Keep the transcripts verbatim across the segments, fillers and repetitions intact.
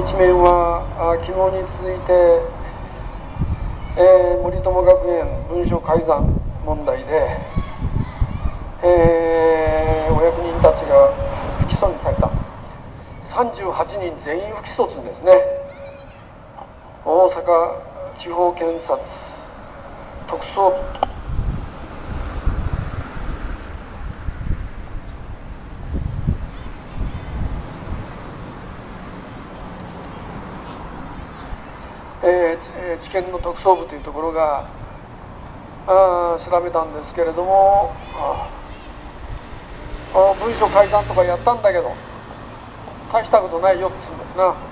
一面は昨日に続いて、えー、森友学園文書改ざん問題で、えー、お役人たちが不起訴にされた。さんじゅうはちにん全員不起訴ですね。大阪地方検察特捜部えー、地検の特捜部というところがあ調べたんですけれども、ああ文書改ざんとかやったんだけど大したことないよって言うんですな。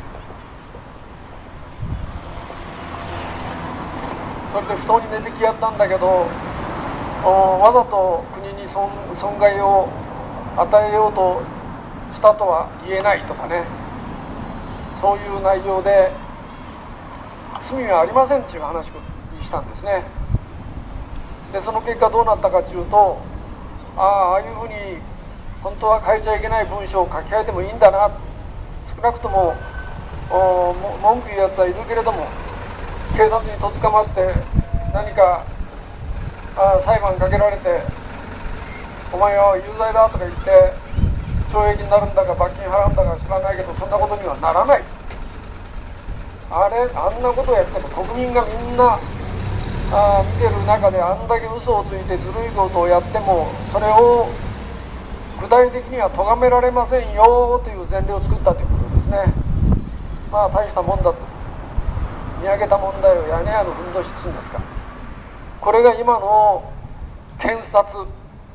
それで不当に出てきやったんだけど、わざと国に 損, 損害を与えようとしたとは言えないとかね、そういう内容で罪はありませんっていう話にしたんですね。でその結果どうなったかというと、ああああいうふうに本当は変えちゃいけない文章を書き換えてもいいんだな、少なくとも文句言うやつはいるけれども警察にとっ捕まって何かあ裁判かけられてお前は有罪だとか言って懲役になるんだか罰金払うんだか知らないけどそんなことにはならない。あれあんなことをやっても国民がみんなあ見てる中であんだけ嘘をついてずるいことをやってもそれを具体的には咎められませんよという前例を作ったということですね。まあ大したもんだと見上げた問題を屋根屋のふんどしっつうんですか。これが今の検察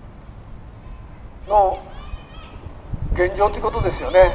の現状ということですよね。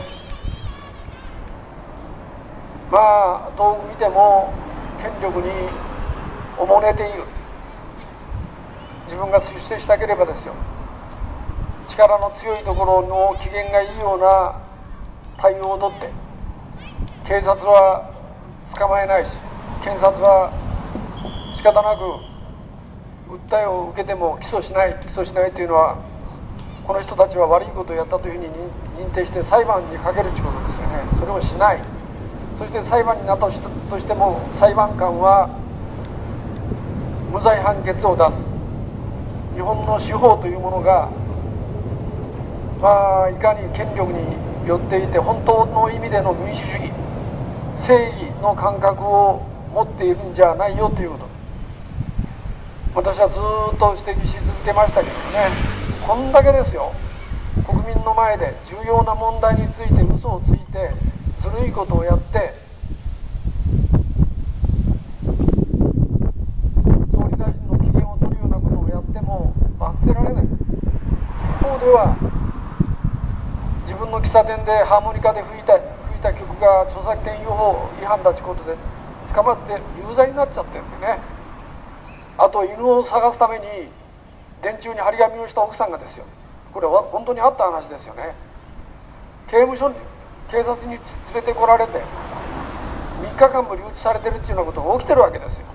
まあどう見ても権力におもねている。自分が出世したければですよ、力の強いところの機嫌がいいような対応をとって警察は捕まえないし、検察は仕方なく訴えを受けても起訴しない起訴しないというのはこの人たちは悪いことをやったというふうに認定して裁判にかけるということですよね。それをしない。そして裁判になったとしても裁判官は無罪判決を出す。日本の司法というものが、まあ、いかに権力によっていて本当の意味での民主主義正義の感覚を持っているんじゃないよということ、私はずっと指摘し続けましたけどね。こんだけですよ、国民の前で重要な問題について嘘をついてずるいことをやって総理大臣の機嫌を取るようなことをやっても罰せられない。一方では自分の喫茶店でハーモニカで吹いた吹いた曲が著作権法違反だということで捕まって有罪になっちゃってるんでね。あと犬を探すために電柱に張り紙をした奥さんがですよ、これは本当にあった話ですよね。刑務所に警察に連れてこられてみっかかんも留置されてるっていうようなことが起きてるわけですよ。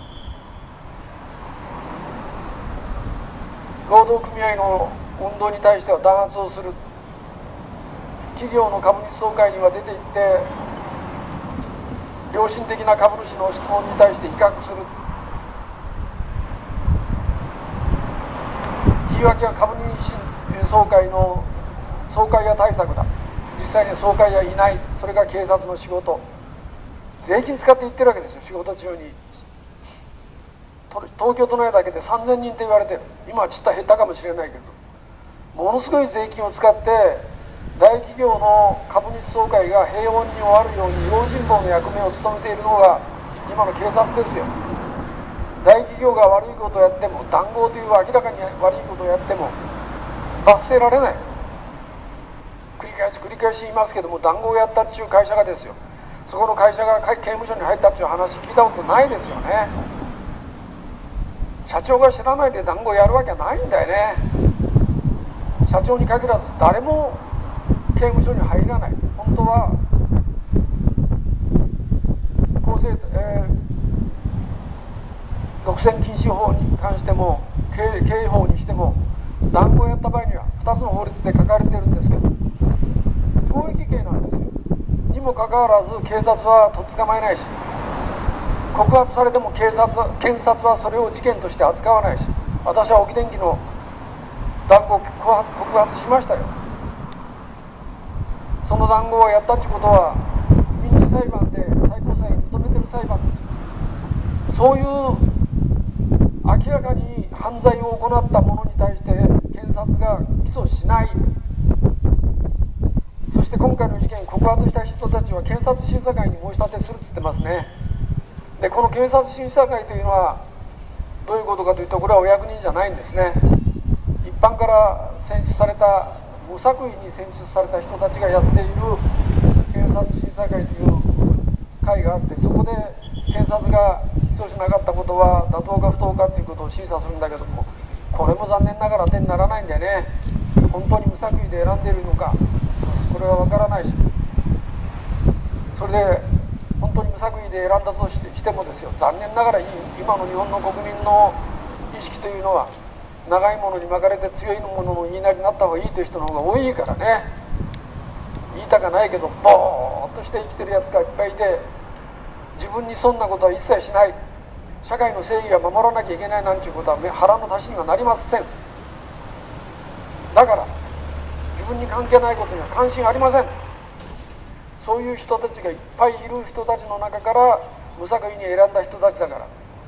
労働組合の運動に対しては弾圧をする。企業の株主総会には出て行って良心的な株主の質問に対して威嚇する。言い訳は株主総会の総会や対策だ。実際に総会はいない。それが警察の仕事。税金使って言ってるわけですよ。仕事中に東京都内だけでさんぜんにんって言われてる。今はちょっと減ったかもしれないけど、ものすごい税金を使って大企業の株主総会が平穏に終わるように用心棒の役目を務めているのが今の警察ですよ。大企業が悪いことをやっても、談合という明らかに悪いことをやっても罰せられない。繰り返し繰り返し言いますけども、談合をやったっていう会社がですよ、そこの会社が刑務所に入ったっていう話聞いたことないですよね。社長が知らないで談合やるわけないんだよね。社長に限らず誰も刑務所に入らない。本当は公正、えー、独占禁止法に関しても刑刑法にしても談合をやった場合にはふたつの法律で書かれてるんですけど懲役刑なんですよ。にもかかかわらず警察はとっ捕まえないし、告発されても警察検察はそれを事件として扱わないし、私は沖電機の談合を告発しましたよ。その談合をやったってことは民事裁判で最高裁に認めてる裁判です。そういう明らかに犯罪を行った者に対して検察が起訴しない。そして今回の事件告発した人たちは検察審査会に申し立てするって言ってますね。でこの検察審査会というのはどういうことかというと、これはお役人じゃないんですね。一般から選出された無作為に選出された人たちがやっている検察審査会という会があって、そこで検察が起訴しなかったことは妥当か不当かということを審査するんだけども、これも残念ながら手にならないんでね、本当に無作為で選んでいるのかこれは分からないし、それで本当に無作為で選んだとしてもですよ、残念ながら今の日本の国民の意識というのは、長いものに巻かれて強いものの言いなりになった方がいいという人の方が多いからね。言いたかないけどぼーっとして生きてるやつがいっぱいいて、自分にそんなことは一切しない、社会の正義は守らなきゃいけないなんていうことは腹の足しにはなりません。だから自分に関係ないことには関心ありません。そういう人たちがいっぱいいる人たちの中から無作為に選んだ人たちだから、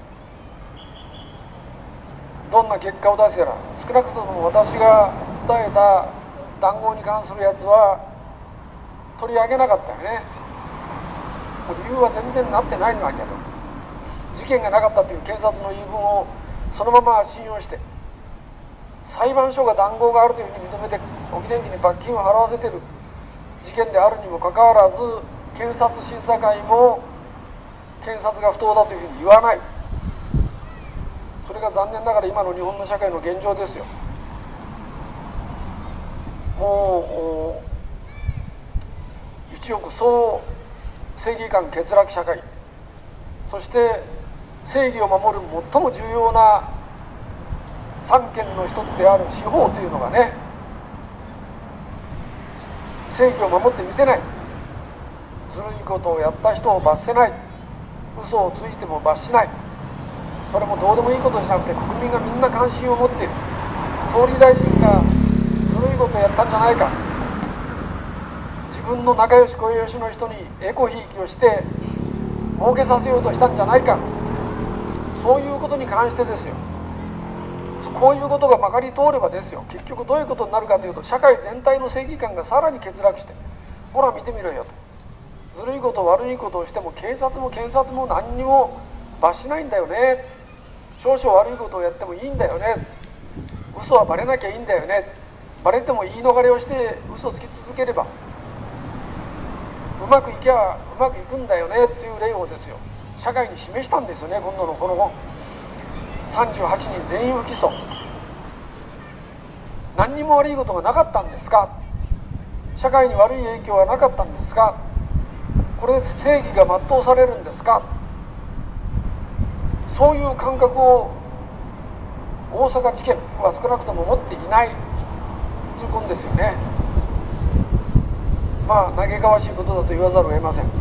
どんな結果を出せやら、少なくとも私が訴えた談合に関するやつは取り上げなかったよね。理由は全然なってないんだけど、事件がなかったという検察の言い分をそのまま信用して、裁判所が談合があるというふうに認めて沖電機に罰金を払わせている事件であるにもかかわらず、検察審査会も検察が不当だというふうに言わない。それが残念ながら今の日本の社会の現状ですよ。もう一億総正義感欠落社会、そして正義を守る最も重要な三権の一つである司法というのがね、正義を守ってみせない、ずるいことをやった人を罰せない、嘘をついても罰しない、それもどうでもいいことじゃなくて国民がみんな関心を持っている。総理大臣がずるいことをやったんじゃないか、自分の仲良し小良しの人にエコひいきをして儲けさせようとしたんじゃないか、そういうことに関してですよ。こういうことがまかり通ればですよ、結局どういうことになるかというと、社会全体の正義感がさらに欠落して、ほら見てみろよと、ずるいこと悪いことをしても警察も検察も何にも罰しないんだよね、少々悪いことをやってもいいんだよね、嘘はバレなきゃいいんだよね、バレても言い逃れをして嘘をつき続ければうまくいきゃうまくいくんだよねっていう例をですよ、社会に示したんですよね。今度のこの本、さんじゅうはちにん全員不起訴、何にも悪いことがなかったんですか、社会に悪い影響はなかったんですか、これで正義が全うされるんですか、そういう感覚を大阪地検は少なくとも持っていない痛恨ですよね。まあ嘆かわしいことだと言わざるを得ません。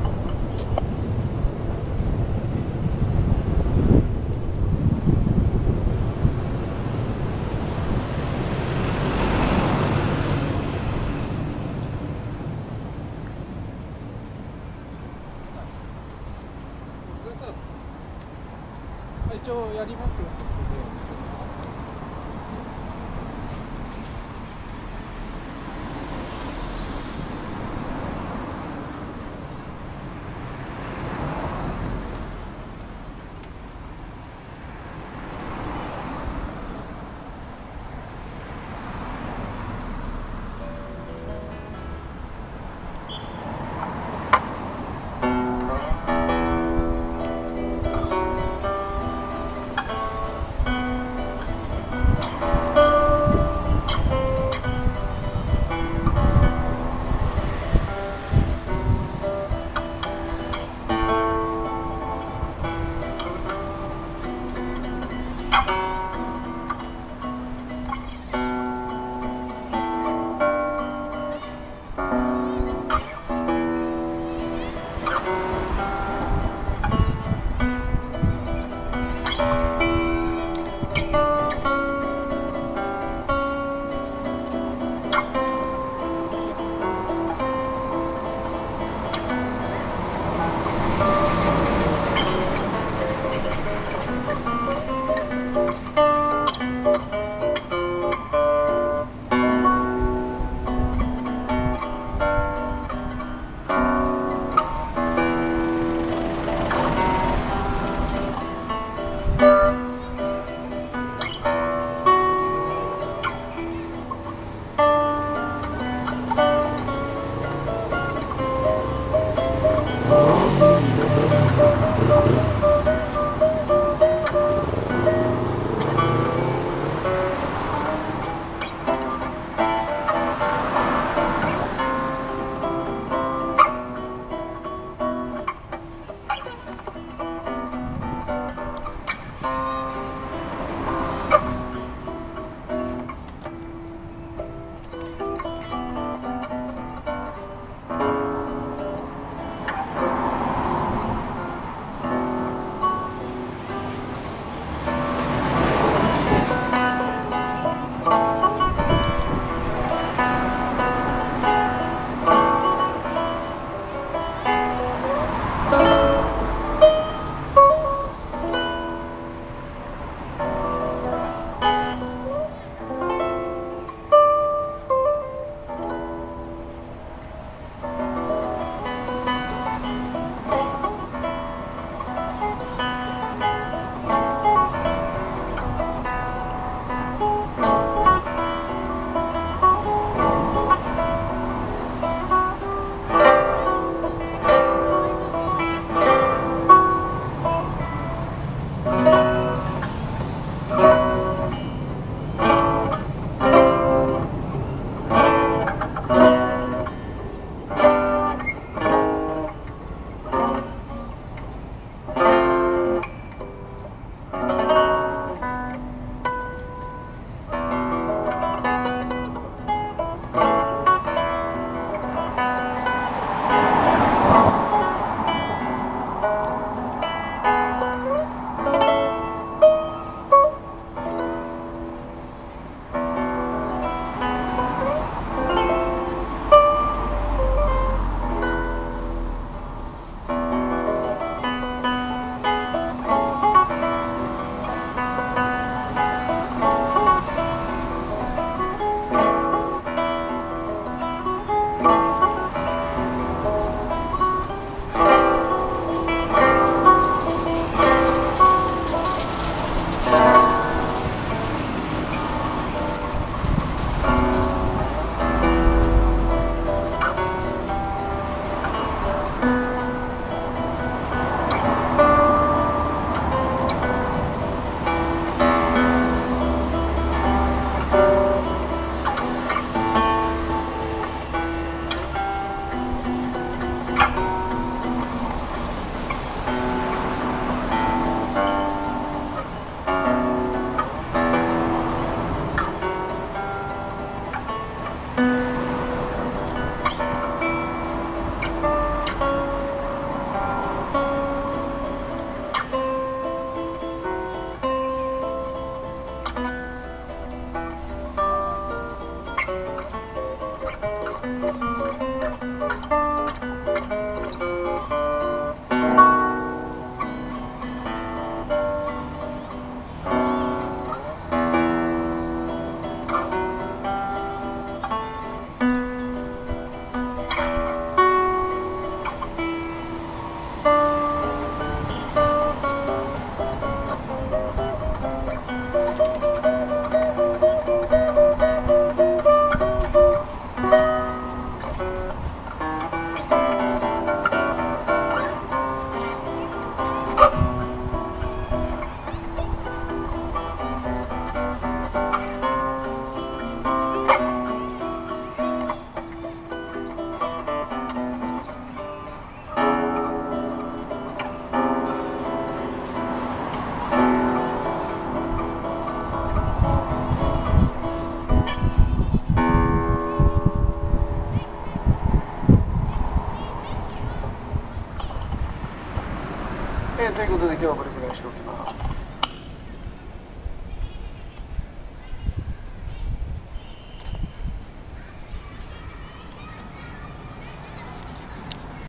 一応やりますよ。 えーということで今日はこれぐらいにしておきます。